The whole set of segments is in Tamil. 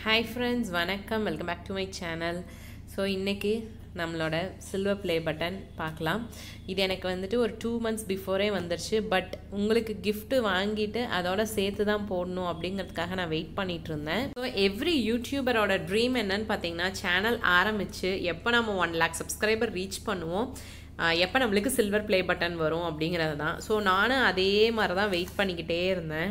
Hi friends, vanakkam, welcome back to my channel. So இன்னைக்கு நம்மளோட சில்வர் ப்ளே பட்டன் பார்க்கலாம். இது எனக்கு வந்துட்டு ஒரு 2 months பிஃபோரே வந்துருச்சு. பட் உங்களுக்கு gift வாங்கிட்டு அதோட சேர்த்து தான் போடணும் அப்படிங்கிறதுக்காக நான் வெயிட் பண்ணிட்டு இருந்தேன். ஸோ எவ்ரி யூடியூபரோட ட்ரீம் என்னன்னு பார்த்தீங்கன்னா சேனல் ஆரம்பிச்சு எப்போ நம்ம 1 lakh சப்ஸ்கிரைபர் ரீச் பண்ணுவோம், எப்போ நம்மளுக்கு சில்வர் ப்ளே பட்டன் வரும் அப்படிங்கிறது தான். ஸோ நானும் அதே மாதிரி தான் வெயிட் பண்ணிக்கிட்டே இருந்தேன்.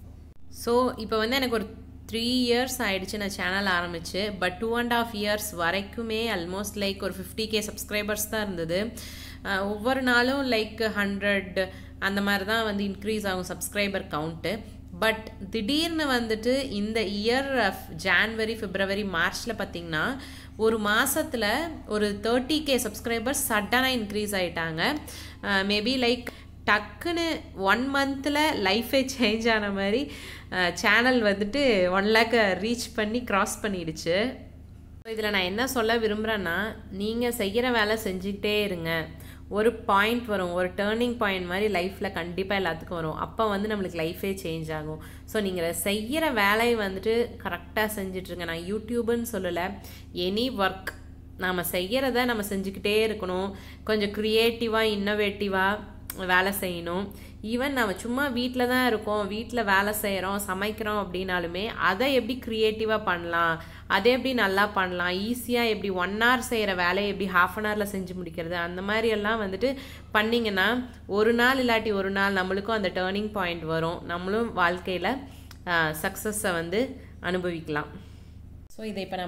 ஸோ இப்போ வந்து எனக்கு ஒரு 3 years ஆயிடுச்சு நான் சேனல் ஆரம்பிச்சு. பட் 2.5 years வரைக்குமே ஆல்மோஸ்ட் லைக் ஒரு 50K சப்ஸ்கிரைபர்ஸ் தான் இருந்தது. ஒவ்வொரு நாளும் லைக் 100 அந்த மாதிரி தான் வந்து இன்க்ரீஸ் ஆகும் சப்ஸ்கிரைபர் கவுண்ட்டு. பட் திடீர்னு வந்துட்டு இந்த இயர் ஜான்வரி பிப்ரவரி மார்ச்சில் பார்த்திங்கன்னா ஒரு மாதத்தில் ஒரு 30K சப்ஸ்கிரைபர்ஸ் சடனாக இன்க்ரீஸ் ஆகிட்டாங்க. மேபி லைக் டக்குன்னு 1 monthல லைஃபே சேஞ்ச் ஆன மாதிரி சேனல் வந்துட்டு 1 lakh ரீச் பண்ணி க்ராஸ் பண்ணிடுச்சு. இதில் நான் என்ன சொல்ல விரும்புகிறேன்னா, நீங்கள் செய்கிற வேலை செஞ்சுக்கிட்டே இருங்க. ஒரு பாயிண்ட் வரும், ஒரு டேர்னிங் பாயிண்ட் மாதிரி லைஃப்பில் கண்டிப்பாக எல்லாத்துக்கும் வரும். அப்போ வந்து நம்மளுக்கு லைஃபே சேஞ்ச் ஆகும். ஸோ நீங்கள் செய்கிற வேலையை வந்துட்டு கரெக்டாக செஞ்சிட்ருங்க. நான் யூடியூப்னு சொல்லலை, எனி ஒர்க் நாம் செய்கிறத நம்ம செஞ்சுக்கிட்டே இருக்கணும். கொஞ்சம் க்ரியேட்டிவாக இன்னோவேட்டிவாக வேலை செய்யணும். ஈவன் நம்ம சும்மா வீட்டில் தான் இருக்கோம், வீட்டில் வேலை செய்கிறோம், சமைக்கிறோம் அப்படின்னாலுமே அதை எப்படி க்ரியேட்டிவாக பண்ணலாம், அதை எப்படி நல்லா பண்ணலாம், ஈஸியாக எப்படி 1 hour செய்கிற வேலையை எப்படி ½ an hourல செஞ்சு முடிக்கிறது, அந்த மாதிரி எல்லாம் வந்துட்டு பண்ணிங்கன்னா ஒரு நாள் இல்லாட்டி ஒரு நாள் நம்மளுக்கும் அந்த டேர்னிங் பாயிண்ட் வரும். நம்மளும் வாழ்க்கையில் சக்ஸஸை வந்து அனுபவிக்கலாம். ஸோ இதை இப்போ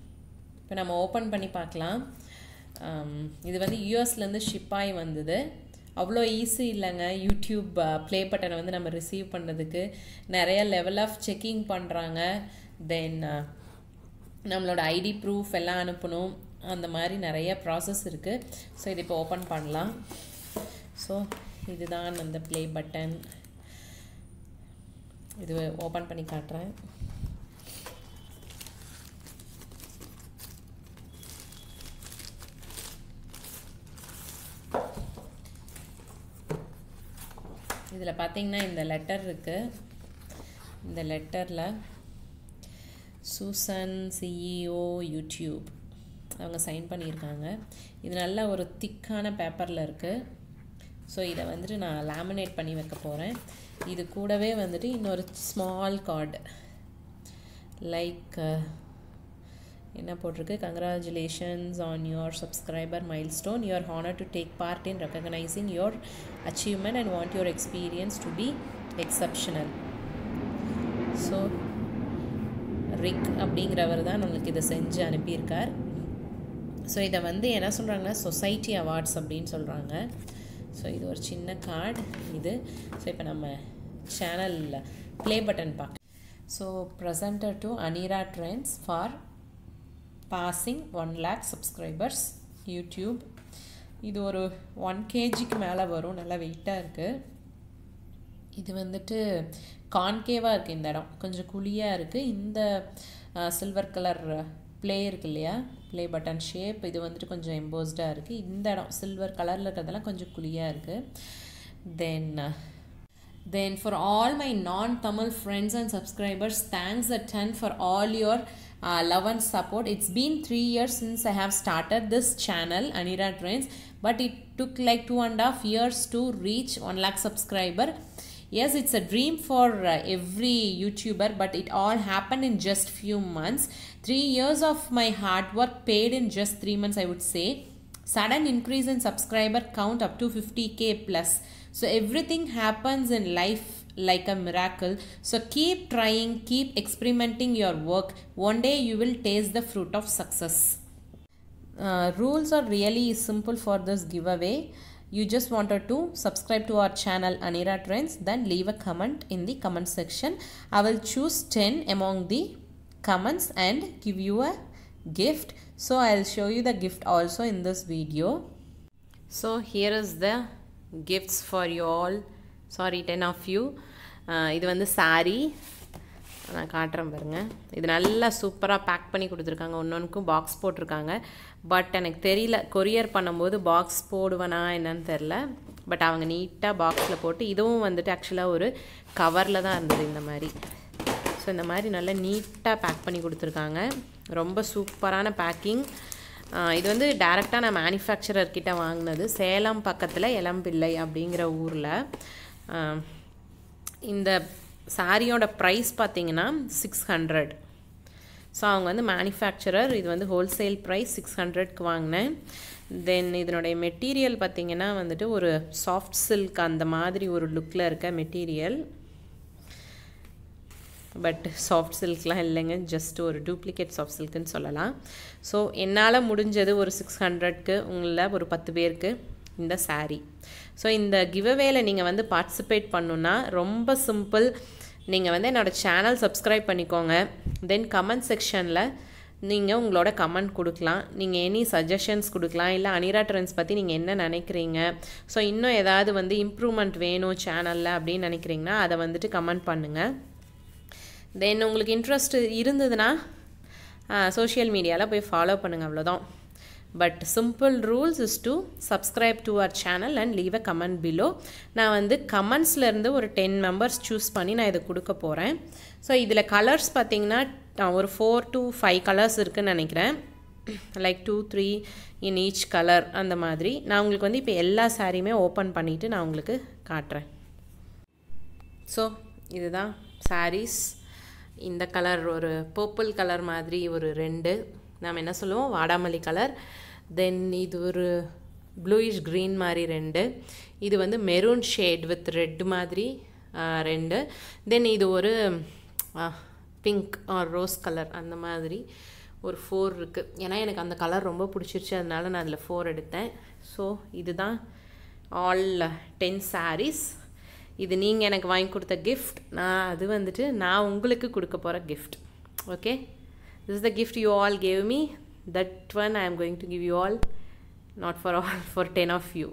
நம்ம ஓப்பன் பண்ணி பார்க்கலாம். இது வந்து யூஎஸ்லேருந்து ஷிப் ஆகி வந்தது. அவ்வளோ ஈஸி இல்லைங்க யூடியூப் ப்ளே பட்டனை வந்து நம்ம ரிசீவ் பண்ணுறதுக்கு. நிறைய லெவல் ஆஃப் செக்கிங் பண்ணுறாங்க. தென் நம்மளோட ஐடி ப்ரூஃப் எல்லாம் அனுப்பணும். அந்த மாதிரி நிறைய ப்ராசஸ் இருக்குது. ஸோ இது இப்போ ஓப்பன் பண்ணலாம். ஸோ இதுதான் அந்த ப்ளே பட்டன். இது ஓப்பன் பண்ணி காட்டுறேன். இதில் பார்த்தீங்கன்னா இந்த லெட்டர் இருக்குது. இந்த லெட்டரில் சூசன் சிஇஓ யூடியூப் அவங்க சைன் பண்ணியிருக்காங்க. இது நல்ல ஒரு திக்கான பேப்பரில் இருக்குது. ஸோ இதை வந்துட்டு நான் லேமினேட் பண்ணி வைக்க போகிறேன். இது கூடவே வந்துட்டு இன்னொரு ஸ்மால் கார்டு லைக் என்ன போட்டிருக்கு, congratulations on your subscriber milestone, you are honoured to take part in recognising your achievement and want your experience to be exceptional. So Rick அப்படிங்கிறவர் தான் நம்மளுக்கு இதை செஞ்சு அனுப்பியிருக்கார். ஸோ இதை வந்து என்ன சொல்கிறாங்கன்னா சொசைட்டி அவார்ட்ஸ் அப்படின்னு சொல்கிறாங்க. ஸோ இது ஒரு சின்ன கார்டு இது. ஸோ இப்போ நம்ம சேனலில் ப்ளே பட்டன் பார்க்க. So presenter to Anira trends for passing 1 lakh subscribers YouTube. இது ஒரு 1 kgக்கு மேலே வரும், நல்லா வெயிட்டாக இருக்குது. இது வந்துட்டு கான்கேவாக இருக்குது. இந்த இடம் கொஞ்சம் குழியாக இருக்குது. இந்த சில்வர் கலர் ப்ளே இருக்கு இல்லையா, ப்ளே பட்டன் ஷேப், இது வந்துட்டு கொஞ்சம் எம்போஸ்டாக இருக்குது. இந்த இடம் சில்வர் கலரில் இருக்கிறதெல்லாம் கொஞ்சம் குழியாக இருக்குது. Then for all my non-Tamil friends and subscribers, thanks a ton for all your love and support. It's been 3 years since I have started this channel, Anira Trends, but it took like 2.5 years to reach 1 lakh subscriber. Yes, it's a dream for every YouTuber, but it all happened in just few months. 3 years of my hard work paid in just 3 months, I would say. Sudden increase in subscriber count up to 50K plus. So everything happens in life like a miracle. So keep trying, keep experimenting your work. One day you will taste the fruit of success. Rules are really simple for this giveaway. You just wanted to subscribe to our channel Anira Trends, then leave a comment in the comment section. I will choose 10 among the comments and give you a gift. So I'll show you the gift also in this video. So here is the gifts for you all. Sorry, 10 of you. இது வந்து சாரி நான் காட்டுறேன் பாருங்க. இது நல்லா சூப்பராக பேக் பண்ணி கொடுத்துருக்காங்க. ஒன்னொன்றுக்கும் பாக்ஸ் போட்டிருக்காங்க. பட் எனக்கு தெரியல, கொரியர் பண்ணும்போது பாக்ஸ் போடுவேனா என்னன்னு தெரில. பட் அவங்க நீட்டாக பாக்ஸில் போட்டு, இதுவும் வந்துட்டு ஆக்சுவலாக ஒரு கவரில் தான் இருந்தது இந்த மாதிரி. ஸோ இந்த மாதிரி நல்லா நீட்டாக பேக் பண்ணி கொடுத்துருக்காங்க. ரொம்ப சூப்பரான பேக்கிங். இது வந்து டைரெக்டாக நான் மேனுஃபேக்சரர்கிட்ட வாங்கினது, சேலம் பக்கத்தில் எலம்பிள்ளை அப்படிங்கிற ஊரில். இந்த சாரியோட ப்ரைஸ் பார்த்திங்கன்னா 600. ஸோ அவங்க வந்து மேனுஃபேக்சரர், இது வந்து ஹோல்சேல் ப்ரைஸ் 600க்கு வாங்கினேன். தென் இதனுடைய மெட்டீரியல் பார்த்திங்கன்னா வந்துட்டு ஒரு சாஃப்ட் சில்க் அந்த மாதிரி ஒரு லுக்கில் இருக்க மெட்டீரியல். பட் சாஃப்ட் சில்க்லாம் இல்லைங்க, ஜஸ்ட் ஒரு டூப்ளிகேட் சாஃப்ட் சில்க்குன்னு சொல்லலாம். ஸோ என்னால் முடிஞ்சது ஒரு 600க்கு உங்களில் ஒரு 10 பேருக்கு இந்த சாரீ. ஸோ இந்த கிவ்அவேல நீங்கள் வந்து பார்ட்டிசிபேட் பண்ணணுன்னா ரொம்ப சிம்பிள். நீங்கள் வந்து என்னோடய சேனல் சப்ஸ்கிரைப் பண்ணிக்கோங்க. தென் கமெண்ட் செக்ஷனில் நீங்கள் உங்களோட கமெண்ட் கொடுக்கலாம். நீங்கள் எனி சஜஷன்ஸ் கொடுக்கலாம். இல்லை அனிரா ட்ரெண்ட்ஸ் பற்றி நீங்கள் என்ன நினைக்கிறீங்க, ஸோ இன்னும் ஏதாவது வந்து இம்ப்ரூவ்மெண்ட் வேணும் சேனலில் அப்படின்னு நினைக்கிறீங்கன்னா அதை வந்துட்டு கமெண்ட் பண்ணுங்கள். தென் உங்களுக்கு இன்ட்ரெஸ்ட் இருந்ததுன்னா சோஷியல் மீடியாவில் போய் ஃபாலோ பண்ணுங்கள், அவ்வளோதான். But simple rules is to subscribe to our channel and leave a comment below. நான் வந்து கமெண்ட்ஸ்லேருந்து ஒரு 10 மெம்பர்ஸ் சூஸ் பண்ணி நான் இதை கொடுக்க போகிறேன். ஸோ இதில் கலர்ஸ் பார்த்திங்கன்னா ஒரு 4 to 5 கலர்ஸ் இருக்குதுன்னு நினைக்கிறேன். லைக் 2, 3 இன் ஈச் கலர் அந்த மாதிரி. நான் உங்களுக்கு வந்து இப்போ எல்லா சாரியுமே ஓப்பன் பண்ணிவிட்டு நான் உங்களுக்கு காட்டுறேன். ஸோ இதுதான் சாரீஸ். இந்த கலர் ஒரு பர்பிள் கலர் மாதிரி ஒரு 2, நாம் என்ன சொல்லுவோம் வாடாமல்லி கலர். தென் இது ஒரு ப்ளூயிஷ் க்ரீன் மாதிரி 2. இது வந்து மெரூன் ஷேட் வித் ரெட் மாதிரி 2. தென் இது ஒரு பிங்க் ஆர் ரோஸ் கலர் அந்த மாதிரி ஒரு 4 இருக்குது. ஏன்னா எனக்கு அந்த கலர் ரொம்ப பிடிச்சிருச்சு, அதனால நான் அதில் 4 எடுத்தேன். ஸோ இதுதான் ஆல் 10 sarees. இது நீங்கள் எனக்கு வாங்கி கொடுத்த கிஃப்ட். அது வந்துட்டு நான் உங்களுக்கு கொடுக்க போகிற gift. Okay, this is the gift you all gave me. That one I am going to give you all, not for all, for 10 of you.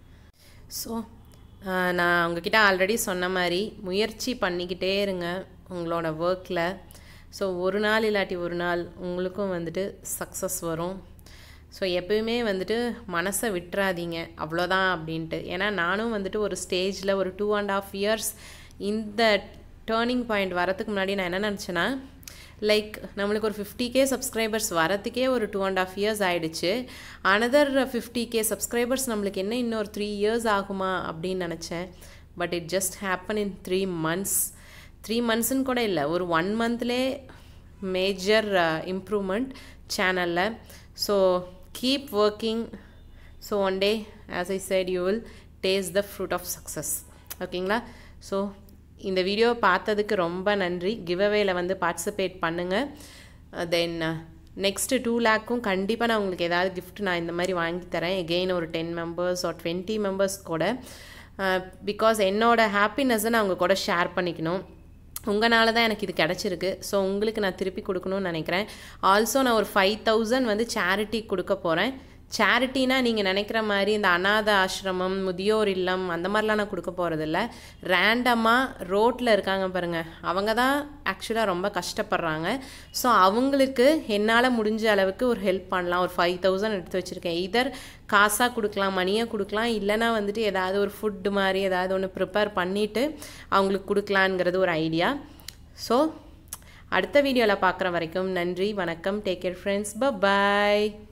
So நான் உங்ககிட்ட ஆல்ரெடி சொன்ன மாதிரி முயற்சி பண்ணிக்கிட்டே இருங்க உங்களோட ஒர்க்கில். ஸோ ஒரு நாள் இல்லாட்டி ஒரு நாள் உங்களுக்கும் வந்துட்டு சக்ஸஸ் வரும். ஸோ எப்பயுமே வந்துட்டு மனசை விட்டுறாதீங்க அவ்வளோதான் அப்படின்ட்டு. ஏன்னா நானும் வந்துட்டு ஒரு ஸ்டேஜில் ஒரு 2.5 years இந்த டேர்னிங் பாயிண்ட் வரத்துக்கு முன்னாடி நான் என்ன நினச்சேன்னா, லைக் நம்மளுக்கு ஒரு 50K சப்ஸ்கிரைபர்ஸ் வரத்துக்கே ஒரு 2.5 years ஆகிடுச்சு. அனதர் 50K சப்ஸ்கிரைபர்ஸ் நம்மளுக்கு என்ன இன்னொரு 3 years ஆகுமா அப்படின்னு நினச்சேன். But it just happen in 3 months. 3 monthsன்னு கூட இல்லை, ஒரு 1 monthலே மேஜர் இம்ப்ரூவ்மெண்ட் சேனலில். So keep working. So one day, as I said, you will taste the fruit of success. ஓகேங்களா? ஸோ இந்த வீடியோ பார்த்ததுக்கு ரொம்ப நன்றி. கிவ்அவேல வந்து பார்ட்டிசிபேட் பண்ணுங்கள். தென் நெக்ஸ்ட்டு 2 lakhக்கும் கண்டிப்பாக நான் உங்களுக்கு ஏதாவது கிஃப்ட் நான் இந்த மாதிரி வாங்கி தரேன். எகெயின் ஒரு 10 members or 20 members கூட. பிகாஸ் என்னோட ஹாப்பினஸ்ஸை நான் உங்கள் கூட ஷேர் பண்ணிக்கணும். உங்களால் தான் எனக்கு இது கிடச்சிருக்கு. ஸோ உங்களுக்கு நான் திருப்பி கொடுக்கணும்னு நினைக்கிறேன். ஆல்சோ நான் ஒரு 5,000 வந்து சேரிட்டி கொடுக்க போகிறேன். சேரிட்டினா நீங்கள் நினைக்கிற மாதிரி இந்த அநாத ஆசிரமம், முதியோர் இல்லம் அந்த மாதிரிலாம் நான் கொடுக்க போகிறதில்ல. ரேண்டமாக ரோட்டில் இருக்காங்க பாருங்கள், அவங்க தான் ஆக்சுவலாக ரொம்ப கஷ்டப்படுறாங்க. ஸோ அவங்களுக்கு என்னால் முடிஞ்ச அளவுக்கு ஒரு ஹெல்ப் பண்ணலாம். ஒரு 5,000 எடுத்து வச்சுருக்கேன். இதர் காசாக கொடுக்கலாம், மணியாக கொடுக்கலாம், இல்லைனா வந்துட்டு ஏதாவது ஒரு ஃபுட்டு மாதிரி ஏதாவது ஒன்று ப்ரிப்பேர் பண்ணிவிட்டு அவங்களுக்கு கொடுக்கலாங்கிறது ஒரு ஐடியா. ஸோ அடுத்த வீடியோவில் பார்க்குற வரைக்கும் நன்றி, வணக்கம், டேக் கேர் ஃப்ரெண்ட்ஸ், பை.